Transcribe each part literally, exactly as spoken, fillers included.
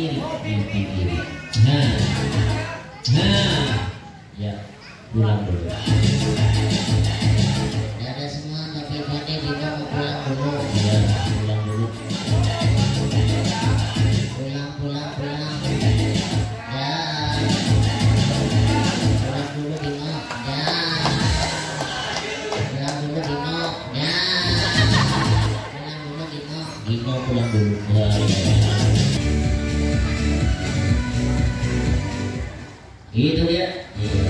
kiri, mimpi kiri. Nah, nah, ya pulang dulu. Dadah semua, tapi Fani Bima mau pulang dulu. Ya, pulang dulu. Pulang, pulang, pulang. Ya. Pulang dulu Bima. Ya. Pulang dulu Bima. Ya. Pulang dulu Bima. Bima pulang dulu. Ya, ya. Itu dia. Iya.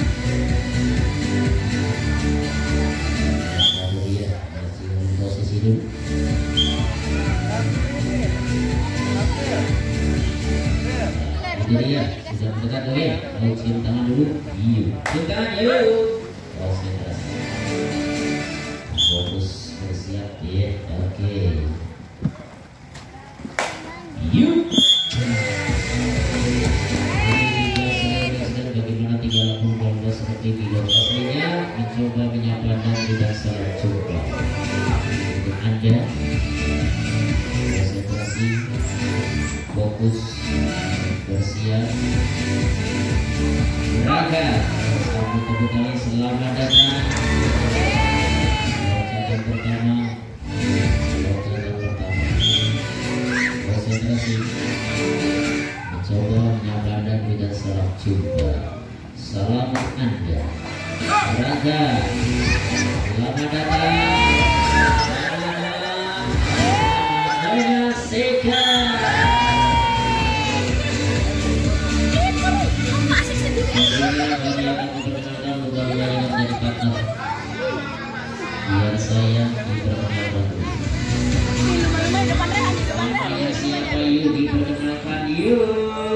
Lalu dia masih posisi dulu. Jadi ya sudah mendekat lagi. Mau cium tangan dulu. Iya. Cium tangan yuk. Konsentrasi. Fokus bersiap ya. Oke. Yuk. Bagaimana tiga lagu Lumba seperti video aslinya, mencoba menyapa dan tidak salah coba. Untuk Anda, konsentrasi, fokus, bersiap, raga. Sambut tepuk tangan, selamat datang. Loncatan pertama, loncatan pertama. Konsentrasi, mencoba menyapa dan tidak salah coba. Salam Anda, raga, selamat datang. Saya Seka. Biar saya diperkenalkan dulu. Namanya siapa yuk diperkenalkan yuk.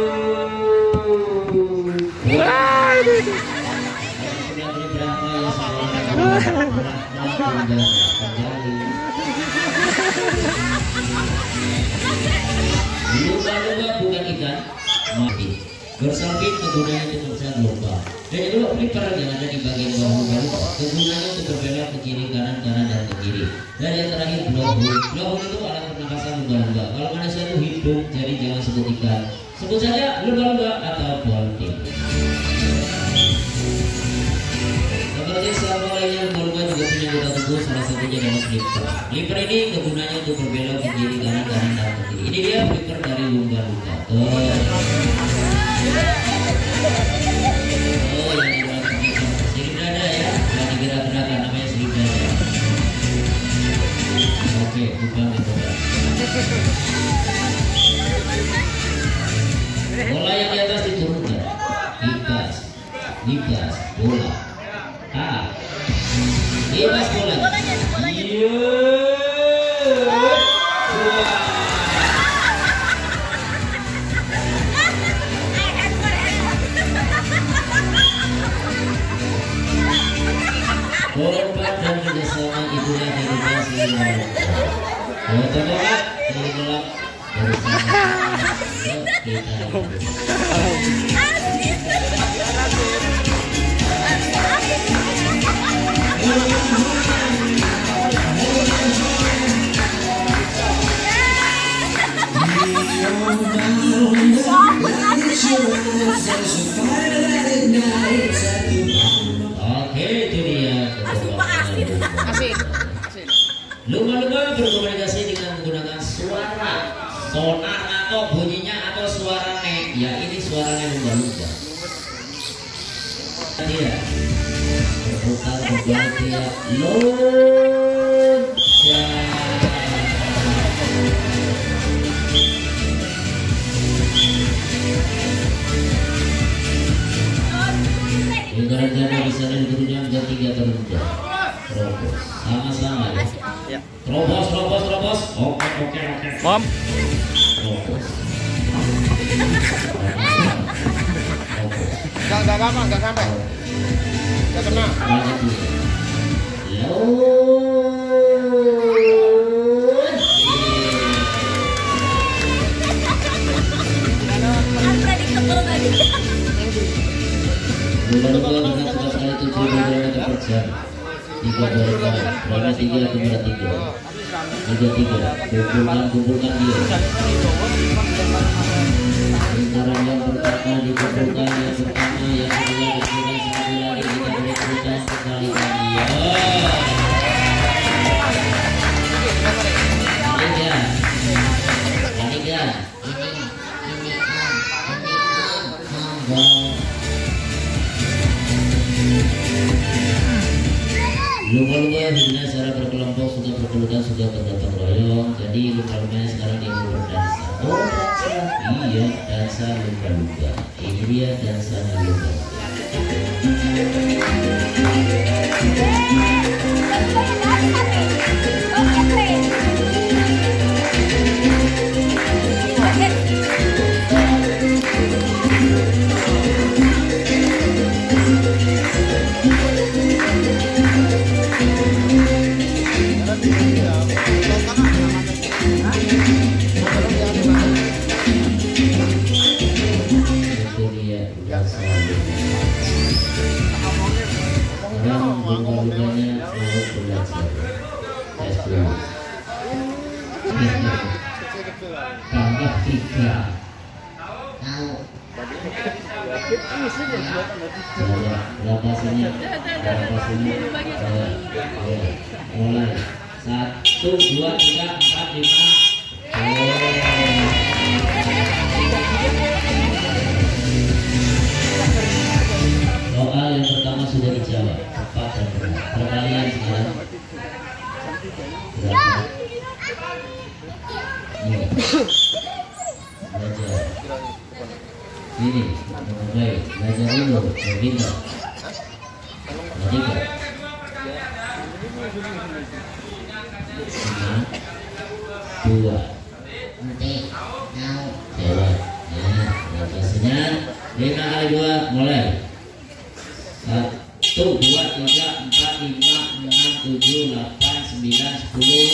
Lumba-lumba bukan ikan mati. Bersalpin kegunaannya untuk mencari lumba. Dan juga flipper yang ada di bagian bawah lumba-lumba. Kegunaannya untuk berbelok ke kiri, kanan, kanan, dan ke kiri. Dan yang terakhir blowhole. Blowhole itu alat pernapasan lumba-lumba. Kalau manusia itu hidup, jadi jangan sebut ikan. Sebut saja lumba-lumba atau dolphine. Seperti selama lainnya, lumba-lumba juga punya anggota tubuh, salah satunya adalah flipper. Flipper ini kegunaannya untuk berbelok ke kiri, kanan, kanan, dan ke kiri. Ini dia flipper dari lumba-lumba. Oh. Oh, yang dibuat sirip dada ya, yang digerak-gerakan namanya sirip dada. Oke, bukan itu. Bola yang di atas diturunkan, lipas, lipas, bola, ah, lipas bola. Iya. Korban dan kerjasama itulah edukasi yang berdoa dari gelap bersama kita. Oke, itu dia. Lumba-lumba berkomunikasi dengan menggunakan suara, sonar atau bunyinya atau suara nek. Ya, ini suaranya lumba-lumba. Dia berputar berganti loncat. Ibaratnya bisa dari kemudian jam tiga terunjuk. Terobos, sama-sama ya. Terobos, terobos, terobos. Oke, oke, oke. Mom. Terobos. Enggak, enggak apa, enggak sampai. Enggak kena. Lanjut dulu. Lumba-lumba dengan kecepatan tujuh kilometer per jam. Tiga berapa? Berapa tiga kepada tiga? Tiga tiga. Kumpulkan, kumpulkan dia. Sekarang dikumpulkan yang pertama, yang kedua dikumpulkan satu lagi, kita beri kumpulkan sekali lagi. Tiga, tiga. Lumba-lumba hidupnya secara berkelompok, sudah berkeluarga, sudah bergotong royong. Jadi lumba-lumba sekarang dia mau berdansa. Oh dansa, iya dansa lumba-lumba. Ini dia dansa lumba-lumba. Tambah tiga. Berapa sini? Berapa sini? Mulai satu, dua, tiga, empat, lima. Soal yang pertama sudah dijawab, tepat dan benar. Perkalian sekarang. Berapa? Ini. Belajar. Ini, baik. Belajar dulu, berpindah. Tiga. Lima. Dua. Nanti mau Jawab. Ya, nafasnya. Lima kali dua, mulai. Satu, dua, tiga, empat, lima, enam, tujuh, delapan, sembilan, sepuluh.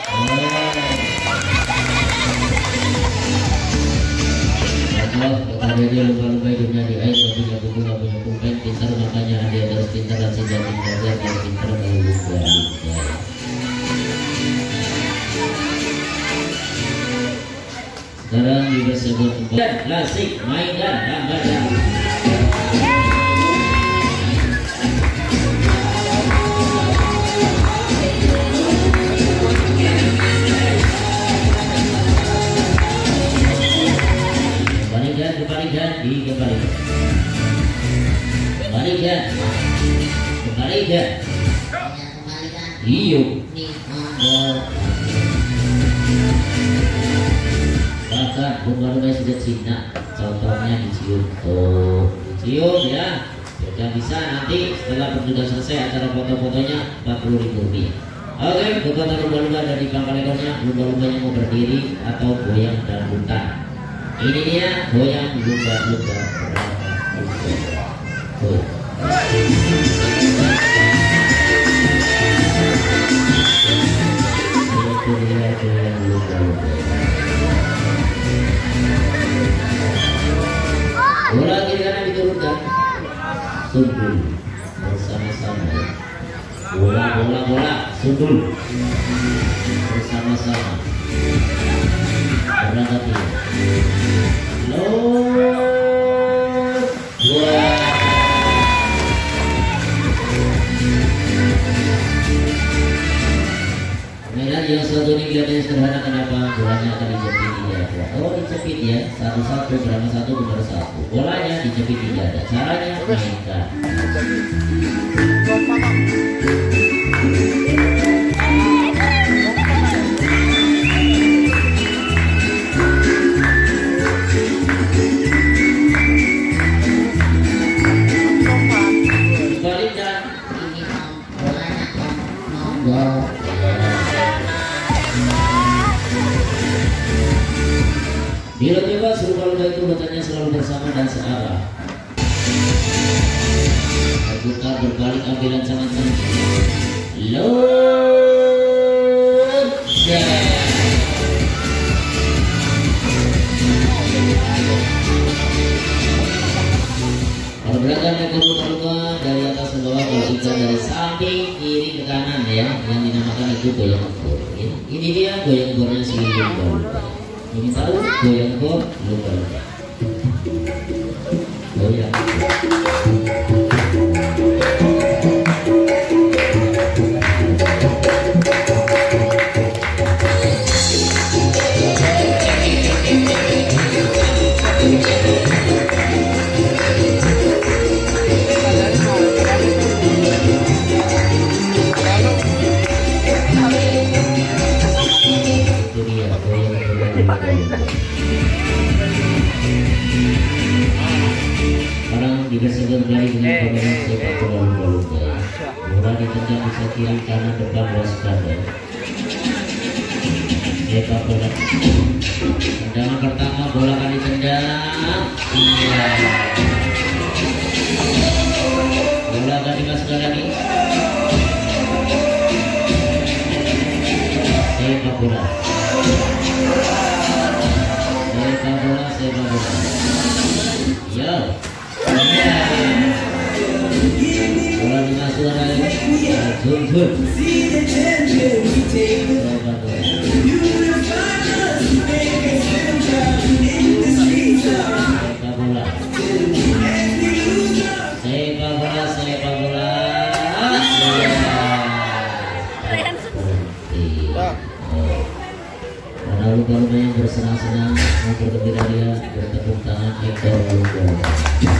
Kata dia lumba-lumba hidupnya di air, tapi gak buku gak punya pulpen. Pintar makanya dia harus pintar dan sejak belajar dan pintar kalau lumba-lumba. Sekarang juga sebuah tempat klasik mainkan gambarnya. Kembalikan, dikembalikan, kembalikan, kembalikan, iyo, bahkan lumba-lumba sudah Cina, contohnya dicium, tuh, dicium ya, sudah bisa nanti setelah sudah selesai acara foto-fotonya empat puluh ribu rupiah. Oke, kekuatan lumba-lumba dari pangkal ekornya, lumba-lumbanya mau berdiri atau goyang dan muntah. Ini dia goyang lumba-lumba. Oh. Itu dia goyang lumba-lumba. Bola kiri kanan diturunkan. Sundul bersama-sama. Bola bola bola sundul bersama-sama. Berangkat ini. Lord, wah. Kemudian yang satu ini kelihatannya sederhana, kenapa? Bolanya akan dijepit tiga. Oh dijepit ya, satu-satu berapa satu benar satu. Bolanya dijepit tidak ada. Caranya mainkan. Bila bebas, lumba-lumba itu letaknya selalu bersama dan searah. Putar berbalik ambilan sangat-sangat. Loncat. Pergerakan ekor lumba-lumba dari atas ke bawah, kalau ikan dari samping kiri ke kanan ya, yang dinamakan itu goyang ekor. Ini dia goyang ekornya si lumba-lumba. Ini tahu goyang ekor lumba-lumba. goyang. Sekarang digeser kembali dengan permainan sepak bola lumba-lumba. Bola ditendang bisa kiri kanan depan waspada. Sepak bola. Tendangan pertama bola akan ditendang. Iya. Bola akan dimasukkan lagi. Sepak bola. Sepak bola, sepak bola. Yo. Ya. Bola dimasukkan lagi. Zoom zoom. Sepak bola. Sepak bola. Sepak bola, sepak bola. Lumba-lumba yang bersenang-senang, bergembira dia, bertepuk tangan, ekor lumba-lumba.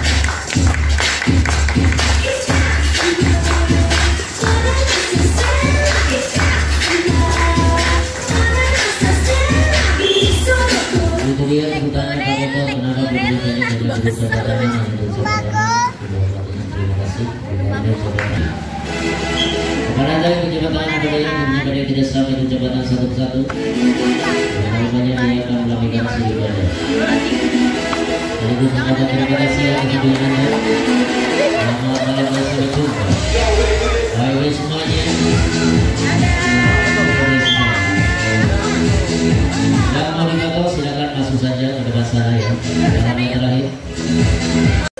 Itu dia tepukannya Pak Kepo, kenapa beritanya hanya berusaha katanya, hanya berusaha katanya. Terima kasih, terima kasih. Kepada anda yang menjabatan ada yang menyebabkan yang tidak sama itu jabatan satu-satu. Namanya dia akan melakukan hasil ibadah. Dan itu mengucapkan terima kasih atas dukungan Anda. Selamat malam dan sampai jumpa. Baik semuanya. Yang mau dikatakan silakan masuk saja ke depan sana ya. Yang terakhir.